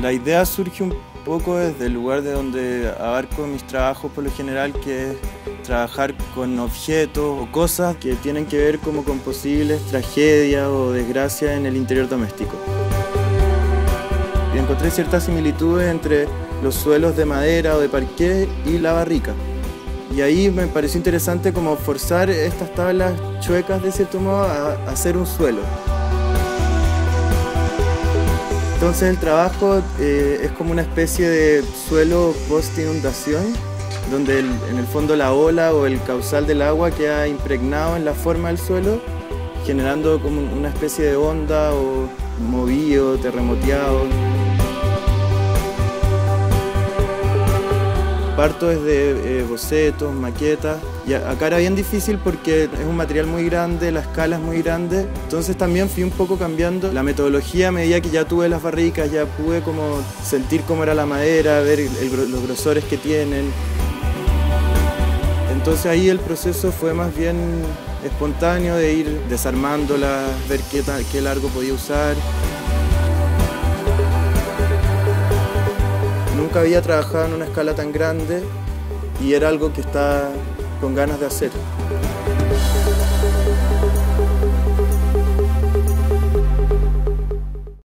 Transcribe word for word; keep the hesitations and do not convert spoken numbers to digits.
La idea surge un poco desde el lugar de donde abarco mis trabajos por lo general, que es trabajar con objetos o cosas que tienen que ver como con posibles tragedias o desgracias en el interior doméstico. Y encontré ciertas similitudes entre los suelos de madera o de parqué y la barrica. Y ahí me pareció interesante como forzar estas tablas chuecas de cierto modo a hacer un suelo. Entonces el trabajo eh, es como una especie de suelo post-inundación, donde el, en el fondo la ola o el caudal del agua queda impregnado en la forma del suelo, generando como una especie de onda o movido, terremoteado. Parto desde eh, bocetos, maquetas, y acá era bien difícil porque es un material muy grande, la escala es muy grande, entonces también fui un poco cambiando la metodología a medida que ya tuve las barricas, ya pude como sentir cómo era la madera, ver el, el, los grosores que tienen. Entonces ahí el proceso fue más bien espontáneo de ir desarmándola, ver qué, qué largo podía usar. Nunca había trabajado en una escala tan grande y era algo que estaba con ganas de hacer.